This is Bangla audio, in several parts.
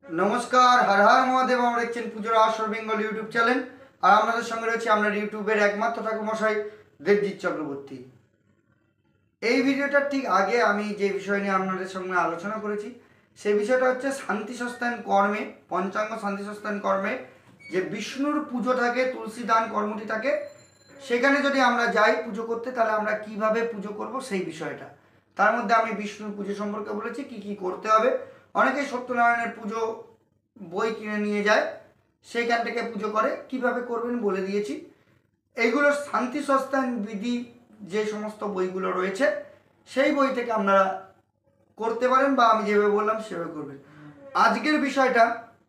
নমস্কার, হর হর মহাদেব। আমরা দেখছেন পুজোর আসর বেঙ্গল ইউটিউব চ্যানেল। আর আপনাদের সঙ্গে রয়েছে আমরা ইউটিউবের একমাত্র ঠাকুরমশাই দেবজিৎ চক্রবর্তী। এই ভিডিওটার ঠিক আগে আমি যে বিষয় নিয়ে আপনাদের সঙ্গে আলোচনা করেছি সেই বিষয়টা হচ্ছে শান্তি সস্তায়ন কর্মে, পঞ্চাঙ্গ শান্তি সস্তায়ন কর্মে যে বিষ্ণুর পুজো থাকে, তুলসী দান কর্মটি থাকে, সেখানে যদি আমরা যাই পুজো করতে তাহলে আমরা কিভাবে পুজো করব সেই বিষয়টা। তার মধ্যে আমি বিষ্ণুর পুজো সম্পর্কে বলেছি কি কি করতে হবে। অনেকেই সত্যনারায়ণের পুজো বই কিনে নিয়ে যায়, সেইখান থেকে পুজো করে, কিভাবে করবেন বলে দিয়েছি। এইগুলো শান্তি সস্তায়ন বিধি যে সমস্ত বইগুলো রয়েছে সেই বই থেকে আপনারা করতে পারেন, বা আমি যেভাবে বললাম সেভাবে করবেন। আজকের বিষয়টা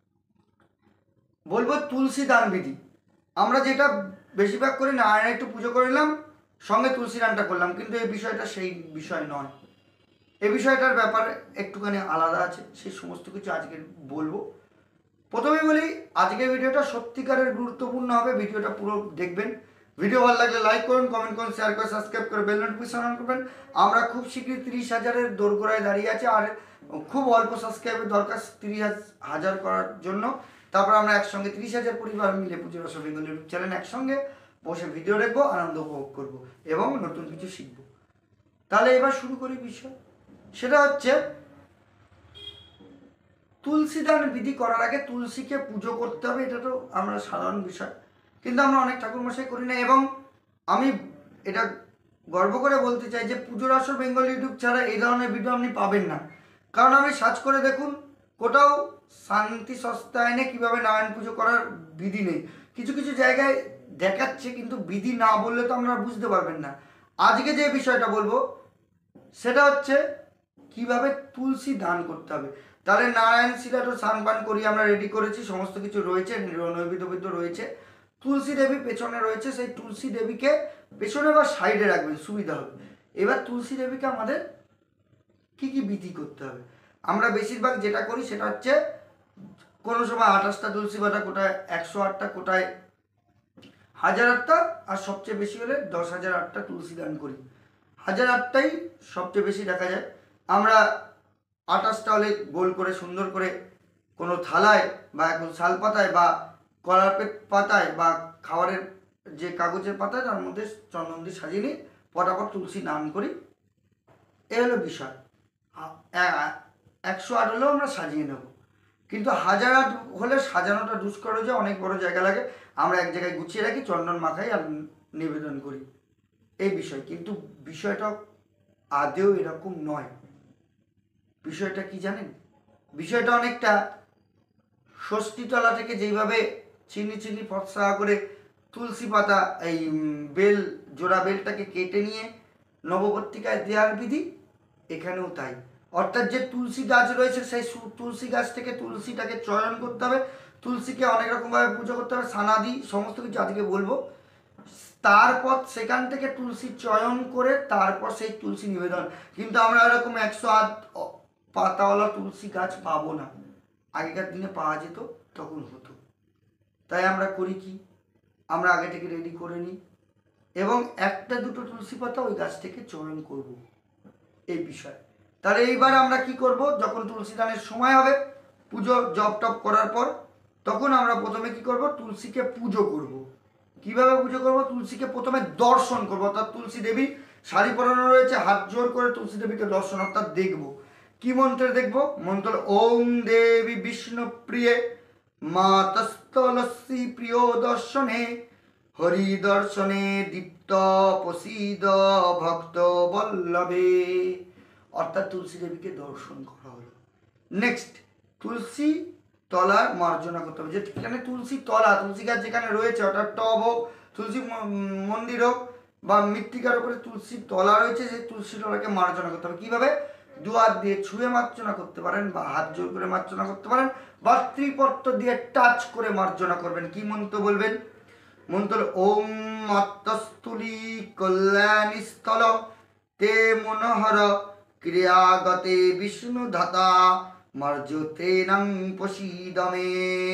বলবো তুলসী দান বিধি। আমরা যেটা বেশিরভাগ করি নারায়ণ একটু পুজো করে নিলাম, সঙ্গে তুলসী দানটা করলাম, কিন্তু এই বিষয়টা সেই বিষয় নয়। এই বিষয়টার ব্যাপারে একটুখানি আলাদা আছে, সেই সমস্ত কিছু আজকে বলবো। প্রথমে বলি আজকের ভিডিওটা সত্যিকারের গুরুত্বপূর্ণ হবে, ভিডিওটা পুরো দেখবেন। ভিডিও ভালো লাগলে লাইক করুন, কমেন্ট করুন, শেয়ার করে সাবস্ক্রাইব করে বেল নোটিফিকেশন অন করবেন। আমরা খুব শীঘ্রই 30,000-এর দোরগোড়ায় দাঁড়িয়ে আছি, আর খুব অল্প সাবস্ক্রাইবের দরকার 30,000 করার জন্য। তারপর আমরা একসঙ্গে 30,000 পরিবার মিলে পুজোর আসর বেঙ্গল ইউটিউব চ্যানেল একসঙ্গে বসে ভিডিও দেখবো, আনন্দ উপভোগ করবো এবং নতুন কিছু শিখবো। তাহলে এবার শুরু করি বিষয়। সেটা হচ্ছে তুলসী দান বিধি করার আগে তুলসীকে পুজো করতে হবে, এটা তো আমরা সাধারণ বিষয়, কিন্তু আমরা অনেক ঠাকুরমশাই করি না। এবং আমি এটা গর্ব করে বলতে চাই যে পুজোর আসর বেঙ্গল ইউটিউব ছাড়া এই ধরনের ভিডিও আপনি পাবেন না। কারণ আমি সার্চ করে দেখুন, কোথাও শান্তি সস্তায়নে কীভাবে নারায়ণ পুজো করার বিধি নেই। কিছু কিছু জায়গায় দেখাচ্ছে, কিন্তু বিধি না বললে তো আপনারা বুঝতে পারবেন না। আজকে যে বিষয়টা বলবো সেটা হচ্ছে কিভাবে তুলসী দান করতে হবে। তাহলে নারায়ণ শিলাটো স্নান পান করি, আমরা রেডি করেছি, সমস্ত কিছু রয়েছে, নৈবেদ্য রয়েছে, তুলসী দেবী পেছনে রয়েছে। সেই তুলসী দেবীকে পেছনে বা সাইডে রাখবেন, সুবিধা হবে। এবার তুলসী দেবীকে আমাদের কি কি বিধি করতে হবে। আমরা বেশিরভাগ যেটা করি সেটা হচ্ছে কোনো সময় 28টা তুলসী পাতা, কোটায় 108টা, কোটায় 1008টা, আর সবচেয়ে বেশি হলে 10,008টা তুলসী দান করি। 1008টাই সবচেয়ে বেশি দেখা যায়। আমরা 28টা হলে গোল করে সুন্দর করে কোনো থালায় বা এখন শাল পাতায় বা কলার পাতায় বা খাবারের যে কাগজের পাতায় তার মধ্যে চন্দন দিয়ে সাজিয়ে নিই, পটাপট তুলসী দান করি। এ হলো বিষয়। 108 হলেও আমরা সাজিয়ে নেব, কিন্তু 1008 হলে সাজানোটা দুষ্কর হয়ে যায়, অনেক বড় জায়গা লাগে। আমরা এক জায়গায় গুছিয়ে রাখি, চন্দন মাখাই আর নিবেদন করি, এই বিষয়। কিন্তু বিষয়টা আদেও এরকম নয়। বিষয়টা কি জানেন? বিষয়টা অনেকটা ষষ্ঠীতলা থেকে যেইভাবে চিনি ফর্সা করে তুলসী পাতা, এই বেল, জোড়া বেলটাকে কেটে নিয়ে নবপত্রিকায় দেওয়ার বিধি, এখানেও তাই। অর্থাৎ যে তুলসী গাছ রয়েছে সেই তুলসী গাছ থেকে তুলসীটাকে চয়ন করতে হবে। তুলসীকে অনেক রকমভাবে পুজো করতে হবে, সানাদি সমস্ত কিছু আজকে বলবো। তারপর সেখান থেকে তুলসী চয়ন করে তারপর সেই তুলসী নিবেদন। কিন্তু আমরা এরকম 108 পাতাওয়ালা তুলসী গাছ পাবো না। আগেকার দিনে পাওয়া যেত, তখন হতো। তাই আমরা করি কি, আমরা আগে থেকে রেডি করে নিই এবং একটা দুটো তুলসী পাতা ওই গাছ থেকে চয়ন করব, এই বিষয়। তাহলে এইবার আমরা কি করব, যখন তুলসী দানের সময় হবে, পুজো জপ টপ করার পর, তখন আমরা প্রথমে কি করব, তুলসীকে পুজো করব। কিভাবে পুজো করব? তুলসীকে প্রথমে দর্শন করব, অর্থাৎ তুলসী দেবী শাড়ি পরানো রয়েছে, হাত জোর করে তুলসী দেবীকে দর্শন, অর্থাৎ দেখব। কি মন্ত্রে দেখব? মন্ত্র ওম দেবী বিষ্ণু প্রিয়ে মাতস্থলস্যি প্রিয় দর্শনে হরি দর্শনে দীপ্ত প্রসীদ ভক্ত বল্লভে। অর্থাৎ তুলসী দেবীকে দর্শন করা হলো। নেক্সট, তুলসী তলা মার্জনা করতে হবে। যেখানে তুলসী তলা, তুলসী গাছ যেখানে রয়েছে, অর্থাৎ টব হোক, তুলসী মন্দির হোক বা মৃত্তিকার উপরে তুলসী তলা রয়েছে, সেই তুলসী তলাকে মার্জনা করতে হবে। কীভাবে? দুয়ার দিয়ে ছুঁয়ে মার্জনা করতে পারেন, বা হাত জোর করে মার্জনা করতে পারেন, বা ত্রিপত্র দিয়ে টাচ করে মার্জনা করবেন। কি মন্ত্র বলবেন? মন্ত্র ওম আত্মস্থলী কল্যাণী স্থল তে মনোহর ক্রিয়াগতে বিষ্ণু ধাতা মার্জতে নং প্রসীদমে।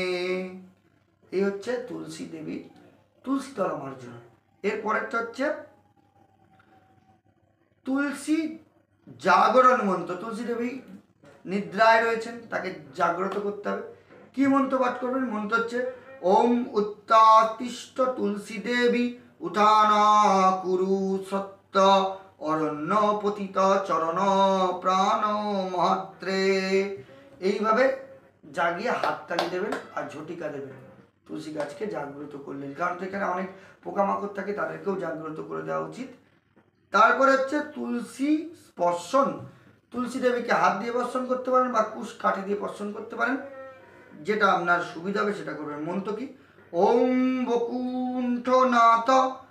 এই হচ্ছে তুলসী দেবী তুলসী তলা মার্জনা। এরপরেরটা হচ্ছে তুলসী জাগরণ মন্ত্র। তুলসী দেবী নিদ্রায় রয়েছেন তাকে জাগ্রত করতে হবে। কি মন্ত্র পাঠ করবেন? মন্ত্র হচ্ছে ওম উত্তাতিষ্ঠ তুলসী দেবী উঠানা কুরু সত্য অরণ্য পতিত চরণ প্রাণ মহাত্রে। এইভাবে জাগিয়ে হাততালি দেবেন আর ঝটিকা দেবেন, তুলসী গাছকে জাগ্রত করলেন। কারণ এখানে অনেক পোকামাকড় থাকে, তাদেরকেও জাগ্রত করে দেওয়া উচিত। তারপরে হচ্ছে তুলসী স্পর্শন। তুলসী দেবীকে হাত দিয়ে স্পর্শন করতে পারেন বা কুশ কাঠি দিয়ে স্পর্শন করতে পারেন, যেটা আপনার সুবিধা হবে সেটা করবেন। মন্ত্র কি? ওম বকুণ্ঠনাথ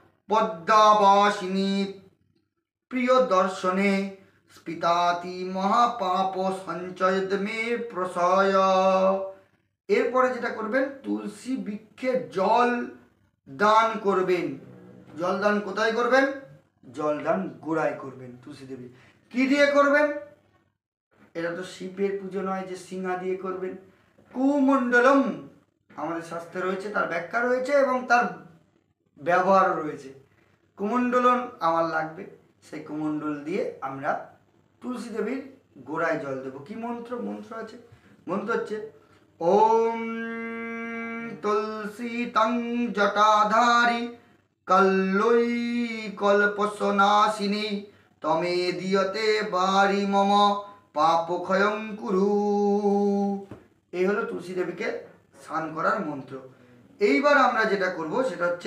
পদ্মাবাসিনী প্রিয় দর্শনে স্পিতাতি মহাপাপ সঞ্চয়দ মে প্রসয়। এরপরে যেটা করবেন, তুলসী বৃক্ষে জল দান করবেন। জল দান কোথায় করবেন? জল দান গোড়ায় করবেন তুলসী দেবী। কি দিয়ে করবেন? এটা তো শিবের পুজো নয় যে সিংহা দিয়ে করবেন। কুমণ্ডলম আমাদের শাস্ত্রে রয়েছে, তার ব্যাখ্যা রয়েছে এবং তার ব্যবহারও রয়েছে। কুমণ্ডলন আমার লাগবে, সেই কুমণ্ডল দিয়ে আমরা তুলসী দেবীর গোড়ায় জল দেব। কি মন্ত্র? মন্ত্র আছে, মন্ত্র হচ্ছে ওম তুলসী তং জটাধারী কল্লৈ কল্পসনাশিনী তমে দিয়তে বারি মম পাপ ক্ষয়ং কুরু। এই হলো তুলসী দেবীকে স্নান করার মন্ত্র। এইবার আমরা যেটা করব সেটা হচ্ছে,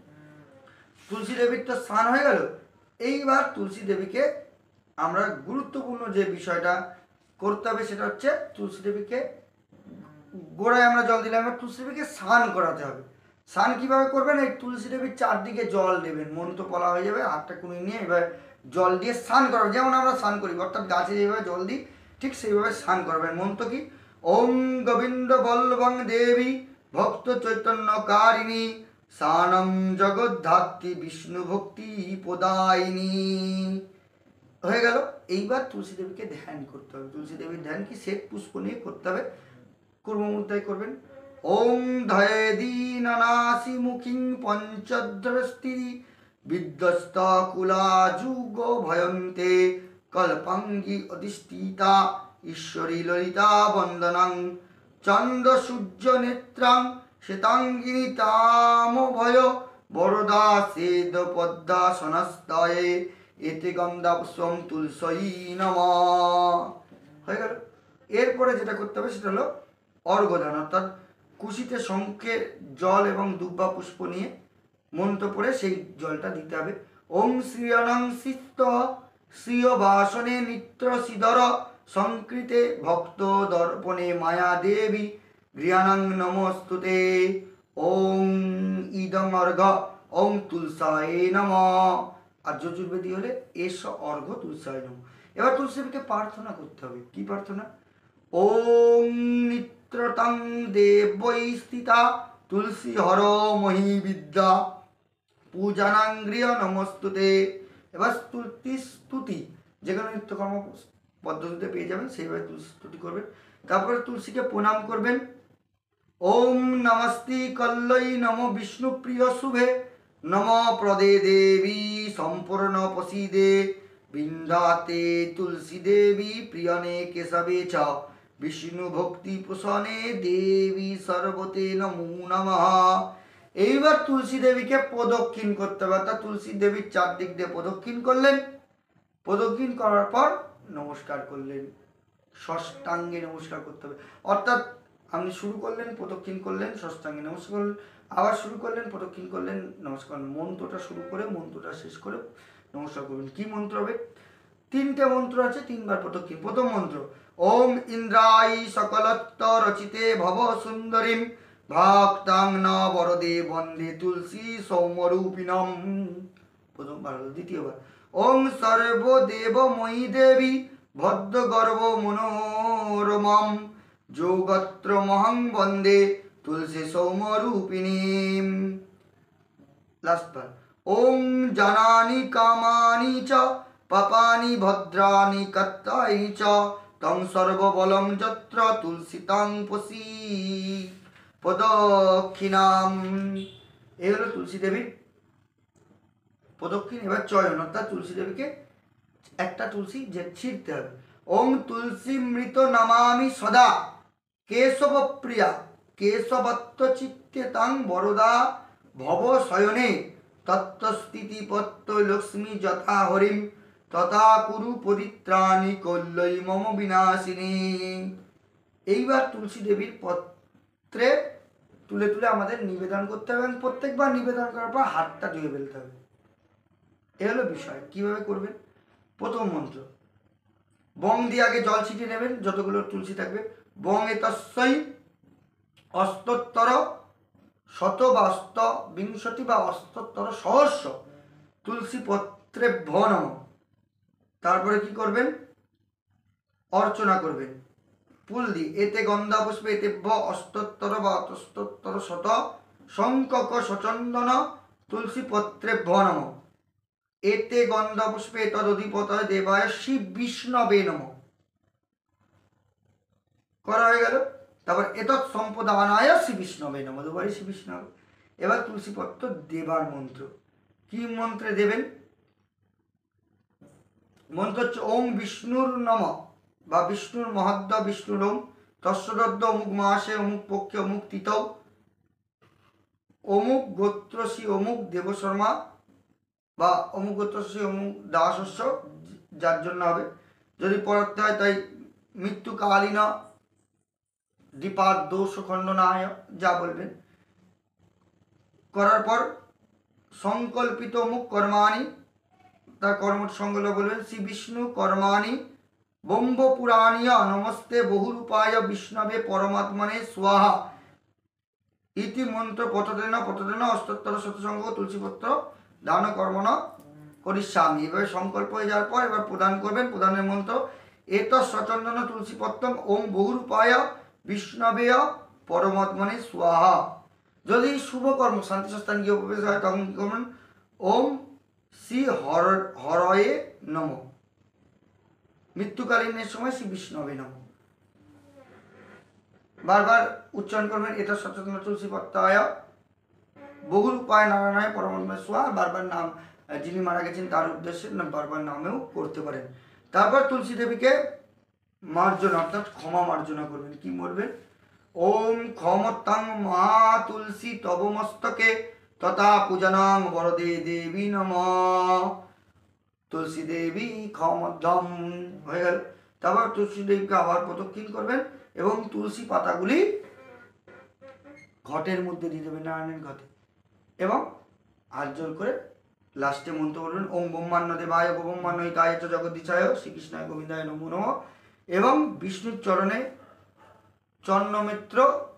তুলসী দেবীর তো স্নান হয়ে গেল, এইবার তুলসী দেবীকে আমরা গুরুত্বপূর্ণ যে বিষয়টা করতে হবে সেটা হচ্ছে, তুলসী দেবীকে গোড়ায় আমরা জল দিলাম, এবার তুলসী দেবীকে স্নান করাতে হবে। স্নান কীভাবে করবেন? এই তুলসী দেবীর চারদিকে জল দেবেন, মন্ত্র পড়া হয়ে যাবে, হাতটা কুড়ি নিয়ে এবার জল দিয়ে স্নান করাবেন, যেমন আমরা স্নান করি, অর্থাৎ গাছে যেভাবে জল দিই ঠিক সেইভাবে স্নান করবেন। মন্ত্র কি? ওম গোবিন্দ বল্লভং দেবী ভক্ত চৈতন্যকারিণী স্নানম জগদ্ধাত্রী বিষ্ণু ভক্তি প্রদায়িনী। হয়ে গেল। এইবার তুলসী দেবীকে ধ্যান করতে হবে। তুলসী দেবীর ধ্যান কি? শ্বেত পুষ্প নিয়ে করতে হবে। কুর্মমুদ্রায় করবেন। ওম ধয়ে দীননাশি মুখিং পঞ্চদ্রষ্টি বিধ্বস্ত কুলাযুগ ভয়ন্তে কল্পাঙ্গি অধিষ্ঠিতা ঈশ্বরী ললিতা বন্দনং চন্দ্র সূর্য নেত্রাং শ্বেতাঙ্গিনী তাম ভয় বরদা সেদ পদ্মাসনস্তয়ে এতে গন্ধা পুষ্পম তুলসী নমঃ। হয়ে গেল। এরপরে যেটা করতে হবে সেটা হলো অর্ঘ্যদান, অর্থাৎ কুশিতে শঙ্খে জল এবং দুব্বা পুষ্প নিয়ে মন্ত্র পড়ে সেই জলটা দিতে হবে। ওম শ্রিয়নং সিদ্ধ শ্রিয় বাসনে নিত্য সিধর সংকৃতে ভক্ত দর্পণে মায়া দেবী গৃহানং নমস্তুতে ওম ইদং অর্ঘ্য ওম তুলসায় নমঃ। আর যজুর্বেদী হলে এস অর্ঘ্য তুলসায় নমঃ। এবার তুলসীকে প্রার্থনা করতে হবে। কি প্রার্থনা? ওম নিত্যতাং দেবৈ স্থিতা তুলসী হর মহি বিদ্যা পূজানাং গৃহ নমস্তুতে। এবার স্তুতি যেখানে নিত্যকর্ম পদ্ধতিতে পেয়ে যাবেন সেইভাবে তুলসী স্তুতি করবেন। তারপরে তুলসীকে প্রণাম করবেন। ওম নমস্তি কল্লৈ নম বিষ্ণুপ্রিয় শুভে নম প্রদে দেবী সম্পূর্ণ প্রসিদে বৃন্দাতে তুলসী দেবী প্রিয়নে কেশবে চ বিষ্ণু ভক্তি পোষণে দেবী সর্বতে নমো নমঃ। এইবার তুলসী দেবীকে প্রদক্ষিণ করতে হবে, অর্থাৎ তুলসী দেবীর চারদিক দিয়ে প্রদক্ষিণ করলেন। প্রদক্ষিণ করার পর নমস্কার করলেন, ষষ্ঠাঙ্গে নমস্কার করতে হবে। অর্থাৎ আপনি শুরু করলেন, প্রদক্ষিণ করলেন, ষষ্ঠাঙ্গে নমস্কার করলেন, আবার শুরু করলেন, প্রদক্ষিণ করলেন, নমস্কার। মন্ত্রটা শুরু করে মন্ত্রটা শেষ করে নমস্কার করবেন। কি মন্ত্র হবে? তিনটে মন্ত্র আছে, তিনবার প্রদক্ষিণ। প্রথম মন্ত্র ওম ইন্দ্রাই সকলত্ব রচিতে ভব সুন্দরীম ভক্তাং ন বরদে বন্দে তুলসী সৌম্যরূপিণম। প্রথমবার হলো। দ্বিতীয়বার ওম সর্বদেবময়ী দেবী ভদ্র গর্ভ মনোরমম যোগত্র মহং বন্দে তুলসী সৌম্যরূপিণীম। লাস্ট বার ওম জানানি কামানি চ পাপানি ভদ্রানি কত্তানি চ তং সর্ববলং যত্র তুলসিতাং পসি প্রদক্ষিণাম। এই হলো তুলসী দেবীর প্রদক্ষিণ। এবার চয়ন, অর্থাৎ তুলসী দেবীকে একটা তুলসী যে ছিঁড়তে হবে। ওং তুলসী মৃত নমামি সদা কেশব প্রিয়া কেশবত্ব চিত্তে তাং বরদা ভব শয়নে তত্ত্বস্থিতিপত্ত লক্ষ্মী যথা হরিম তথা কুরু পরিত্রাণী কল্যই মম বিনাশিনী। এইবার তুলসী দেবীর পত্রে তুলে তুলে আমাদের নিবেদন করতে হবে এবং প্রত্যেকবার নিবেদন করার পর হাতটা ধুয়ে ফেলতে হবে। এ হলো বিষয়। কিভাবে করবেন? প্রথম মন্ত্র বং দিয়ে আগে জল ছিটিয়ে নেবেন, যতগুলো তুলসী থাকবে। বং এতস্যই অস্তোত্তর শত বা অষ্ট বিংশতি বা অস্তোত্তর সহস্র তুলসী পত্রে নম। তারপরে কি করবেন? অর্চনা করবেন ফুল দিয়ে। এতে গন্ধা পুষ্পে এতেভ্য অস্তোত্তর বা অতস্তোত্তর শত সংকক সচন্দন তুলসী পত্রে নম। এতে গন্ধা পুষ্পে তদধিপতয় দেবায় শিব বিষ্ণবে নম। করা হয়ে গেল। তারপর এতৎ সম্পদানায় শ্রী বিষ্ণবে নম, দুবারই শ্রী বিষ্ণব। এবার তুলসীপত্র দেবার মন্ত্র। কি মন্ত্রে দেবেন? মন্ত্র হচ্ছে ওম বিষ্ণুর নম বা বিষ্ণুর মহাদ্য বিষ্ণুর ওম তস্যদ্য অমুক মাসে অমুক পক্ষে অমুক তিথৌ অমুক গোত্রশ্রী অমুক দেবশর্মা বা অমুক গোত্রশ্রী অমুক দাসস্য, যার জন্য হবে। যদি পড়তে হয় তাই মৃত্যুকালীন দীপাদ দোষ খণ্ডনায়, যা বলবেন। করার পর সংকল্পিত অমুক কর্মাণি, তার কর্ম সংকল্প বলবেন। শ্রী বিষ্ণু কর্মাণি বম্ব পুরাণীয় নমস্তে বহুরূপায় বিষ্ণবে পরমাত্মনে স্বাহা ইতি মন্ত্র পঠতেন অষ্টোত্তর শতসংখ্য তুলসীপত্র দান কর্মণ করিষ্যামি। এভাবে সংকল্প হয়ে যাওয়ার পর এবার প্রদান করবেন। প্রদানের মন্ত্র এত সচন্দন তুলসীপত্রম ওম বহুরূপায় বিষ্ণবেয় পরমাত্মনে স্বাহা। যদি শুভকর্ম শান্তি সস্থান গিয়ে প্রবেশ হয় তখন কি করবেন? ওম শ্রী হরয়ে নম। মৃত্যুকালীনের সময় শ্রী বিষ্ণবে নম বারবার উচ্চারণ করবেন। এটা সচেতন তুলসী পত্রায় বহুর উপায় নারায়ণায় পরমাত্মা সোয়া। বারবার নাম, যিনি মারা গেছেন তার উদ্দেশ্যে বারবার নামেও করতে পারেন। তারপর তুলসী দেবীকে মার্জনা অর্থাৎ ক্ষমা মার্জনা করবেন। কি বলবেন? ওম ক্ষমতাং মা তুলসী তব মস্তকে তথা পূজনাং বরদে দেবী নম। তুলসী দেবী ক্ষমদম হয়ে গেল। তারপর তুলসী দেবীকে আবার প্রদক্ষিণ করবেন এবং তুলসী পাতাগুলি ঘটের মধ্যে দিয়ে দেবেন, নারায়ণের ঘটে। এবং হাত জোর করে লাস্টে মন্ত্র বলবেন ওম ব্রহ্মাণ্য দেবায় ব্রহ্মাণ্য হিতায় চ জগদ্দিশায় শ্রীকৃষ্ণায় গোবিন্দায় নমো নমঃ। এবং বিষ্ণুর চরণে চন্নমিত্র,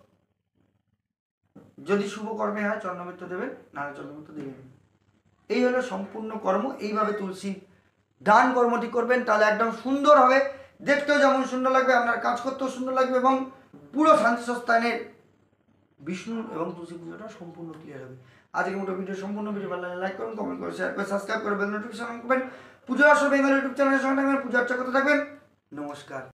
যদি শুভ কর্মে হয় চন্নমিত্র দেবেন, নানা চন্নমিত্র দেবেন। এই হলো সম্পূর্ণ কর্ম। এইভাবে তুলসী দান কর্মটি করবেন, তাহলে একদম সুন্দর হবে। দেখতেও যেমন সুন্দর লাগবে, আপনার কাজ করতেও সুন্দর লাগবে এবং পুরো শান্তি সস্থানের বিষ্ণু এবং তুলসী পুজোটা সম্পূর্ণ ক্লিয়ার হবে। আজকের মতো ভিডিও সম্পূর্ণ ভিডিও ভালো লাগলে লাইক করুন, কমেন্ট করে শেয়ার করে সাবস্ক্রাইব করে বেল নোটিফিকেশন করবেন। পুজো আসর বেঙ্গল ইউটিউব চ্যানেলের সঙ্গে থাকবেন, পুজো আর্চা করতে থাকবেন। নমস্কার।